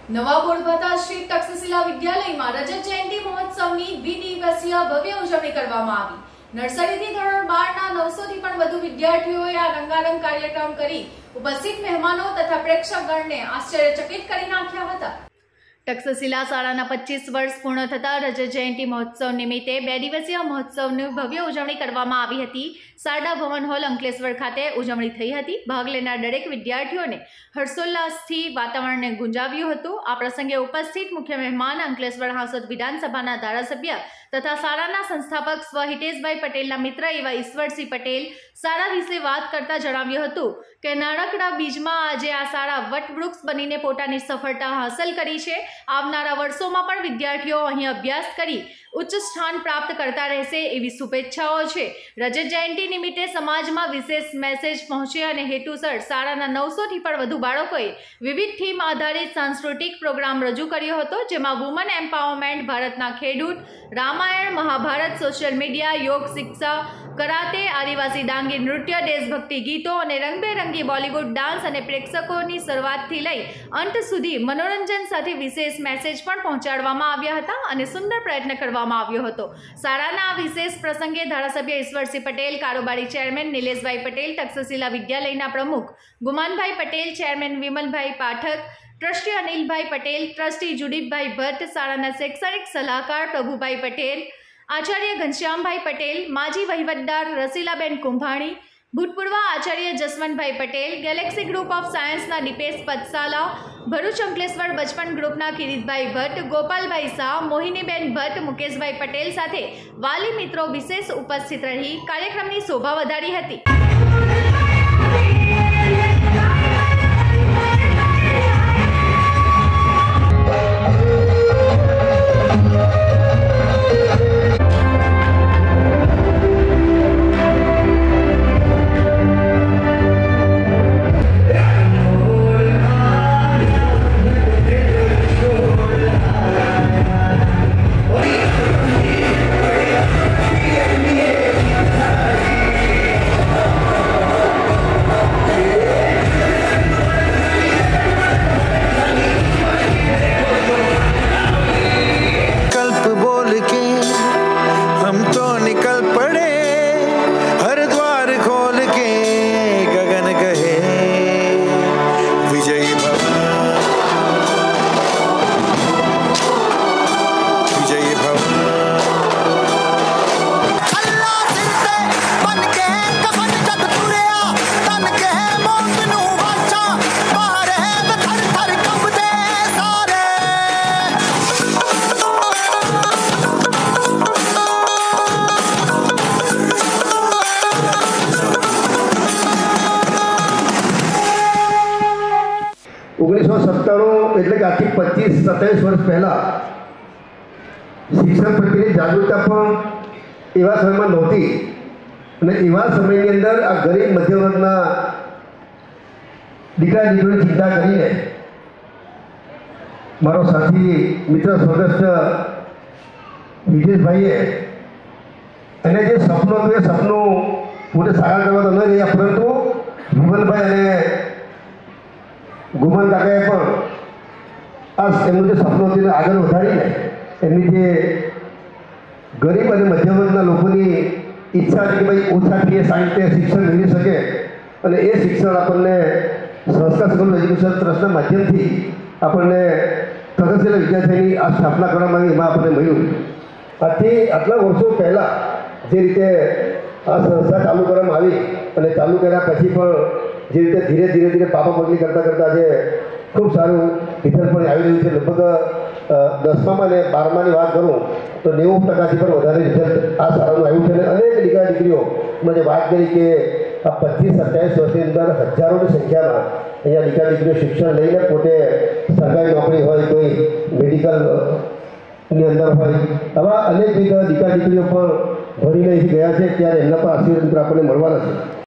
નવા બોરભાતા શ્રી તક્ષશિલા વિદ્યાલયમાં રજત જયંતિ મહોત્સવની દ્વિદિવસીય ભવ્ય ઉજવણી કરવામાં આવી. નર્સરીથી ધોરણ 12ના 900 થી પણ વધુ વિદ્યાર્થીઓએ આ રંગારંગ કાર્યક્રમ કરી ઉપસ્થિત મહેમાનો તથા પ્રેક્ષકગણને આશ્ચર્યચકિત કરી નાખ્યા હતા. તક્ષશિલા શાળાના 25 વર્ષ પૂર્ણ થતા રજત જયંતિ મહોત્સવ નિમિત્તે 2 દિવસીય મહોત્સવની ભવ્ય ઉજવણી કરવામાં આવી હતી. શારદા ભવન હોલ અંકલેશ્વર ખાતે ઉજવણી થઈ હતી. ભાગ લેનાર દરેક વિદ્યાર્થીઓને હર્ષોલ્લાસથી વાતાવરણને ગુંજાવ્યું હતું. આ પ્રસંગે ઉપસ્થિત મુખ્ય મહેમાન અંકલેશ્વર હાંસોદ વિધાનસભાના ધારાસભ્ય તથા શાળાના સંસ્થાપક સ્વ હિતેશભાઈ પટેલના મિત્ર એવા ઈશ્વરસિંહ પટેલ શાળા વિશે વાત કરતા જણાવ્યું હતું કે નાનકડા બીજમાં આજે આ શાળા વટવૃક્ષ બનીને પોતાની સફળતા હાંસલ કરી છે. આવનારા વર્ષોમાં પણ વિદ્યાર્થીઓ અહીં અભ્યાસ કરી ઉચ્ચ સ્થાન પ્રાપ્ત કરતા રહેશે એવી શુભેચ્છાઓ છે. રજત જયંતિ નિમિત્તે સમાજમાં વિશેષ મેસેજ પહોંચે અને હેતુસર શાળાના 900 થી પણ વધુ બાળકોએ વિવિધ થીમ આધારિત સાંસ્કૃતિક પ્રોગ્રામ રજૂ કર્યો હતો, જેમાં વુમન એમ્પાવરમેન્ટ, ભારતના ખેડૂત, રામાયણ, મહાભારત, સોશિયલ મીડિયા, યોગ, શિક્ષા, કરાતે, આદિવાસી ડાંગી નૃત્ય, દેશભક્તિ ગીતો અને રંગબેરંગી બોલિવૂડ ડાન્સ અને પ્રેક્ષકોની શરૂઆતથી લઈ અંત સુધી મનોરંજન સાથે વિશેષ મેસેજ પણ પહોંચાડવામાં આવ્યા હતા અને સુંદર પ્રયત્ન કરવામાં આવ્યો હતો. શાળાના આ વિશેષ પ્રસંગે ધારાસભ્ય ઈશ્વરસિંહ પટેલ, કારોબારી ચેરમેન નિલેશભાઈ પટેલ, તક્ષશિલા વિદ્યાલયના પ્રમુખ Gumanbhai Patel, chairman Vimalbhai Pathak, trustee Anilbhai Patel, trustee Judipbhai Bhatt, શાળાના શૈક્ષણિક સલાહકાર પ્રભુભાઈ પટેલ, આચાર્ય ઘનશ્યામભાઈ પટેલ, માજી વહીવટદાર રસીલાબેન કુંભાણી, ભૂતપૂર્વ આચાર્ય Jaswantbhai Patel, Galaxy Group of સાયન્સના દીપેશ પતસાલા, ભરૂચ અંકલેશ્વર બચપન ગ્રુપના કિરીટભાઈ ભટ્ટ, ગોપાલભાઈ શાહ, મોહિનીબેન ભટ્ટ, મુકેશભાઈ પટેલ સાથે વાલી મિત્રો વિશેષ ઉપસ્થિત રહી કાર્યક્રમની શોભા વધારી હતી. એટલે કે આજથી 25-27 વર્ષ પહેલાં શિક્ષણ પ્રત્યેની જાગૃતતા પણ એવા સમયમાં નહોતી અને એવા સમયની અંદર આ ગરીબ મધ્યમ વર્ગના દીકરા દીકરીની ચિંતા કરીને મારો સાથી મિત્ર સ્વર્ગસ્થ વિજેશભાઈએ એને જે સપનું હતું એ સપનું પોતે સાકાર કરવા તો ન રહ્યા, પરંતુ વિમલભાઈ અને ગુમાન કાકાએ પણ એમનું જે સપનું હતું આગળ વધારીને એમની જે ગરીબ અને મધ્યમ વર્ગના લોકોની ઈચ્છા હતી કે ભાઈ ઓછા ફીએ સારી રીતે શિક્ષણ મેળવી શકે અને એ શિક્ષણ આપણને સંસ્કાર સ્કૂલ એજ્યુકેશન ટ્રસ્ટના માધ્યમથી આપણને તક્ષશિલા વિદ્યાલયની આ સ્થાપના કરવામાં આવી, એમાં આપણને મળ્યું. આથી આટલા વર્ષો પહેલાં જે રીતે આ સંસ્થા ચાલુ કરવામાં આવી અને ચાલુ કર્યા પછી પણ જે રીતે ધીરે ધીરે પાપા પગલી કરતાં કરતાં જે ખૂબ સારું રિઝલ્ટ પણ આવી રહ્યું છે. લગભગ 10મામાં અને 12માની વાત કરું તો 90%થી પણ વધારે રિઝલ્ટ આ શાળાનું આવ્યું છે. અને અનેક દીકરા દીકરીઓ જે વાત કરી કે આ 25-27 વર્ષની અંદર હજારોની સંખ્યામાં અહીંયા દીકરા દીકરીઓ શિક્ષણ લઈને પોતે સરકારી નોકરી હોય, કોઈ મેડિકલની અંદર હોય, આવા અનેક દીકરા દીકરીઓ પણ ભણીને ગયા છે. ત્યારે એમના પણ આશીર્વાદ આપણને મળવાના છે.